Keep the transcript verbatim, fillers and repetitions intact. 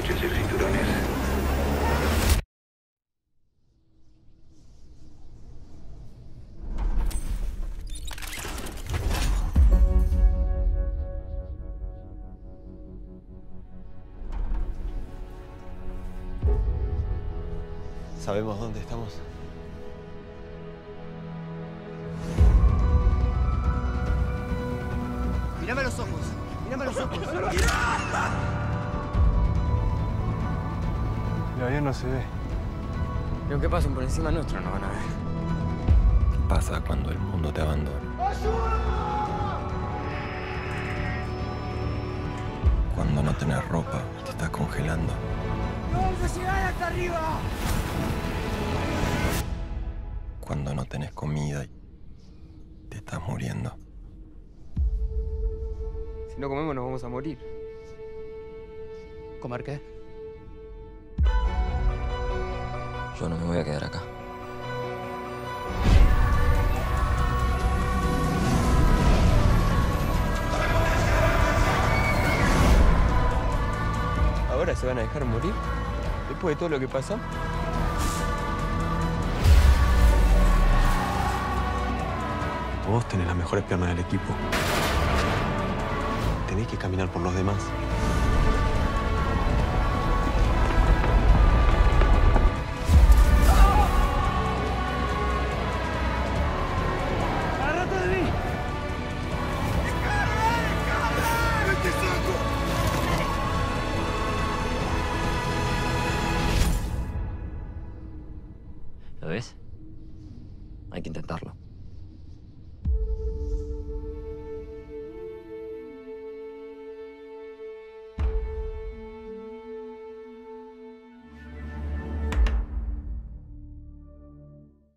abróchense los cinturones. ¿Sabemos dónde estamos? Mírame a los ojos. Mírame a los ojos. El avión no se ve. Y aunque pasen por encima nuestro, no van a ver. ¿Qué pasa cuando el mundo te abandona? Cuando no tenés ropa y te estás congelando. ¡No vamos a llegar hasta arriba! Cuando no tenés comida y te estás muriendo. Si no comemos, nos vamos a morir. ¿Comer qué? Yo no me voy a quedar acá. ¿Ahora se van a dejar morir? ¿Después de todo lo que pasó? Vos tenés las mejores piernas del equipo. Tenés que caminar por los demás. ¡Agárrate de mí! ¿Lo ves? Hay que intentarlo.